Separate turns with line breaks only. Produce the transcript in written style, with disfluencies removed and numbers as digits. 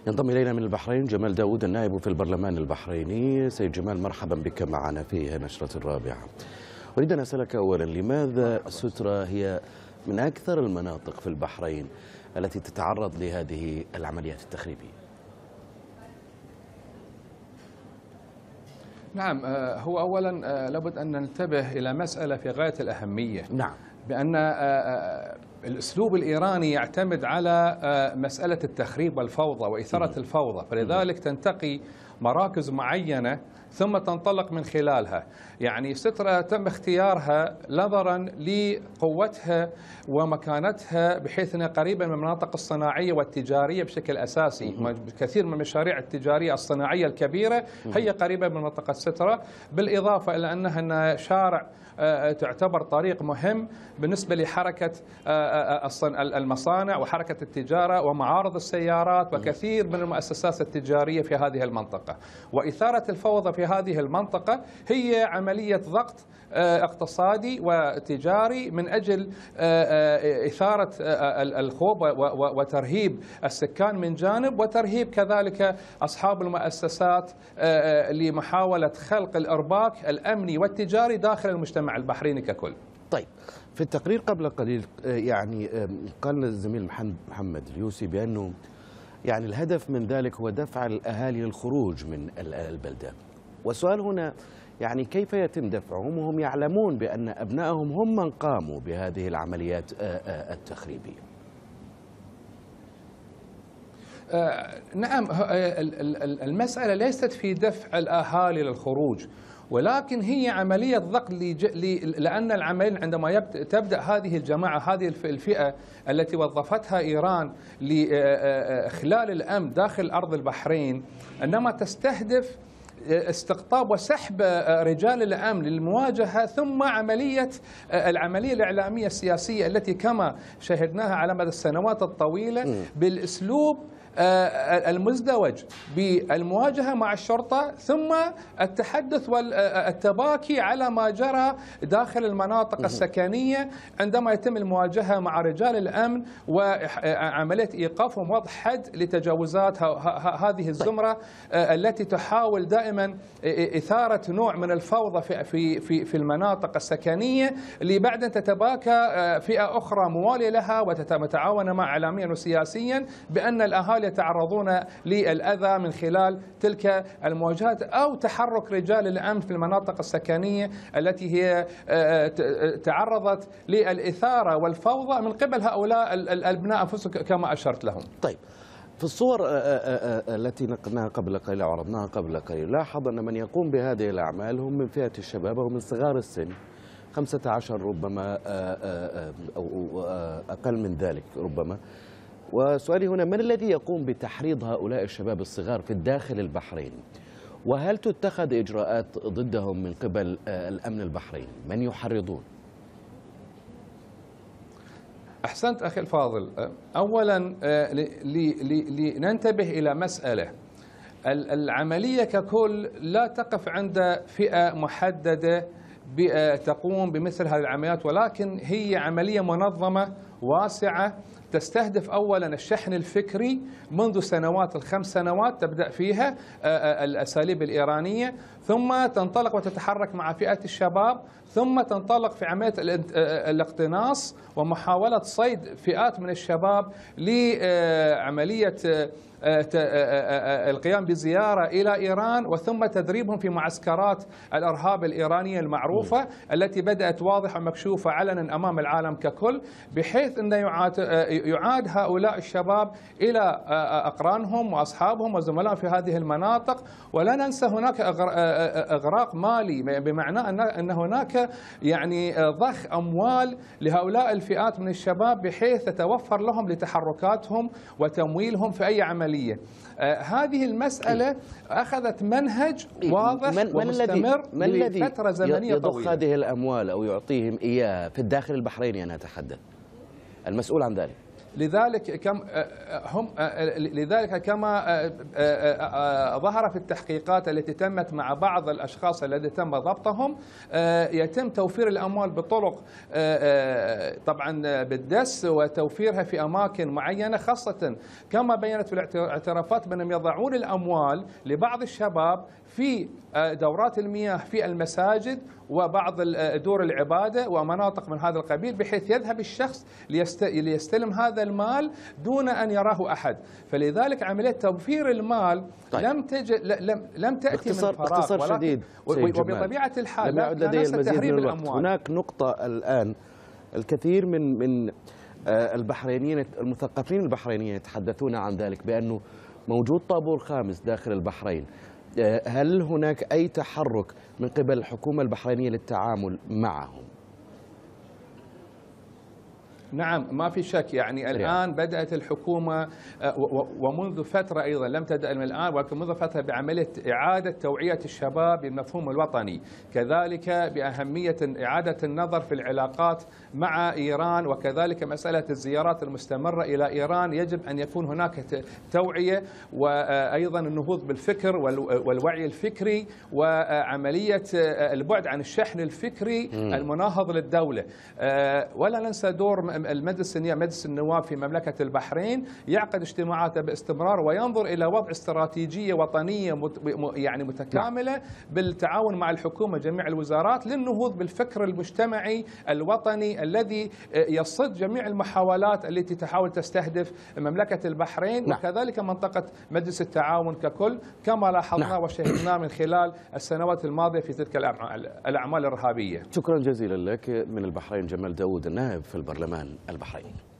ينضم إلينا من البحرين جمال داود النائب في البرلمان البحريني. سيد جمال، مرحبا بك معنا في نشرة الرابعة. أريد أن أسألك أولا، لماذا سترة هي من أكثر المناطق في البحرين التي تتعرض لهذه العمليات التخريبية؟
نعم، هو أولا لابد أن ننتبه إلى مسألة في غاية الأهمية.
نعم.
بأن الأسلوب الإيراني يعتمد على مسألة التخريب والفوضى وإثارة الفوضى، فلذلك تنتقي مراكز معينة ثم تنطلق من خلالها. يعني سترة تم اختيارها نظرا لقوتها ومكانتها، بحيث أنها قريبة من المناطق الصناعية والتجارية بشكل أساسي. كثير من المشاريع التجارية الصناعية الكبيرة هي قريبة من منطقة سترة، بالإضافة إلى أنها شارع تعتبر طريق مهم بالنسبة لحركة المصانع وحركة التجارة ومعارض السيارات وكثير من المؤسسات التجارية في هذه المنطقة. وإثارة الفوضى في هذه المنطقة هي عملية ضغط اقتصادي وتجاري من أجل إثارة الخوف وترهيب السكان من جانب، وترهيب كذلك أصحاب المؤسسات لمحاولة خلق الإرباك الأمني والتجاري داخل المجتمع البحريني ككل.
طيب، في التقرير قبل قليل يعني قال الزميل محمد اليوسي بأنه يعني الهدف من ذلك هو دفع الأهالي للخروج من البلدة. والسؤال هنا يعني كيف يتم دفعهم وهم يعلمون بأن أبنائهم هم من قاموا بهذه العمليات التخريبية؟
نعم، المسألة ليست في دفع الأهالي للخروج، ولكن هي عملية ضغط لأن العملية عندما تبدأ هذه الجماعة، هذه الفئة التي وظفتها إيران لإخلال الأمن داخل أرض البحرين، إنما تستهدف استقطاب وسحب رجال الأمن للمواجهة، ثم العملية الإعلامية السياسية التي كما شاهدناها على مدى السنوات الطويلة بالأسلوب المزدوج بالمواجهة مع الشرطة، ثم التحدث والتباكي على ما جرى داخل المناطق السكنية عندما يتم المواجهة مع رجال الأمن وعملية إيقافهم وضع حد لتجاوزات هذه الزمرة التي تحاول دائما إثارة نوع من الفوضى في المناطق السكنية، لبعد تتباكى فئة أخرى موالية لها وتتعاون مع إعلاميا وسياسيا بأن الأهالي يتعرضون للأذى من خلال تلك المواجهات، أو تحرك رجال الأمن في المناطق السكنية التي هي تعرضت للإثارة والفوضى من قبل هؤلاء الأبناء أنفسهم كما أشرت لهم.
طيب، في الصور التي نقلناها قبل قليل وعرضناها قبل قليل، لاحظ أن من يقوم بهذه الأعمال هم من فئة الشباب ومن صغار السن، 15 ربما أو أقل من ذلك ربما. وسؤالي هنا، من الذي يقوم بتحريض هؤلاء الشباب الصغار في الداخل البحريني؟ وهل تتخذ إجراءات ضدهم من قبل الأمن البحريني؟ من يحرضون؟
أحسنت أخي الفاضل. أولا لننتبه إلى مسألة، العملية ككل لا تقف عند فئة محددة تقوم بمثل هذه العمليات، ولكن هي عملية منظمة واسعة تستهدف أولا الشحن الفكري منذ سنوات، ال5 سنوات تبدأ فيها الأساليب الإيرانية، ثم تنطلق وتتحرك مع فئة الشباب، ثم تنطلق في عملية الاقتناص ومحاولة صيد فئات من الشباب لعملية القيام بزيارة إلى إيران، وثم تدريبهم في معسكرات الإرهاب الإيرانية المعروفة التي بدأت واضحة ومكشوفة علنا أمام العالم ككل، بحيث أن يعاد هؤلاء الشباب إلى أقرانهم وأصحابهم وزملائهم في هذه المناطق. ولا ننسى هناك إغراق مالي، بمعنى أن هناك يعني ضخ أموال لهؤلاء الفئات من الشباب بحيث تتوفر لهم لتحركاتهم وتمويلهم في أي عملية. هذه المسألة أخذت منهج واضح ومستمر لفترة زمنية طويلة.
يضخ هذه الأموال أو يعطيهم إياها في الداخل البحريني؟ أنا أتحدث المسؤول عن ذلك.
لذلك كما ظهر في التحقيقات التي تمت مع بعض الأشخاص الذين تم ضبطهم، يتم توفير الأموال بطرق طبعا بالدس وتوفيرها في أماكن معينة، خاصة كما بينت في الاعترافات بأنهم يضعون الأموال لبعض الشباب في دورات المياه في المساجد وبعض دور العبادة ومناطق من هذا القبيل، بحيث يذهب الشخص ليستلم هذا المال دون أن يراه أحد. فلذلك عملية توفير المال لم تأتي من فراغ،
باختصار شديد
وبطبيعة الحال لا
لدي المزيد من الوقت.
الأموال.
هناك نقطة الآن، الكثير من البحرينيين المثقفين البحرينيين يتحدثون عن ذلك، بأنه موجود طابور خامس داخل البحرين. هل هناك أي تحرك من قبل الحكومة البحرينية للتعامل معهم؟
نعم، ما في شك. يعني الآن بدأت الحكومة ومنذ فترة أيضا، لم تبدأ من الآن ولكن منذ فترة، بعملية إعادة توعية الشباب بالمفهوم الوطني، كذلك بأهمية إعادة النظر في العلاقات مع إيران، وكذلك مسألة الزيارات المستمرة إلى إيران. يجب أن يكون هناك توعية، وأيضا النهوض بالفكر والوعي الفكري، وعملية البعد عن الشحن الفكري المناهض للدولة. ولا ننسى دور مجلس النواب في مملكة البحرين، يعقد اجتماعاته باستمرار وينظر إلى وضع استراتيجية وطنية يعني متكاملة بالتعاون مع الحكومة جميع الوزارات للنهوض بالفكر المجتمعي الوطني الذي يصد جميع المحاولات التي تحاول تستهدف مملكة البحرين وكذلك منطقة مجلس التعاون ككل، كما لاحظنا وشهدنا من خلال السنوات الماضية في تلك الأعمال الإرهابية.
شكرا جزيلا لك. من البحرين جمال داود، النائب في البرلمان البحريني.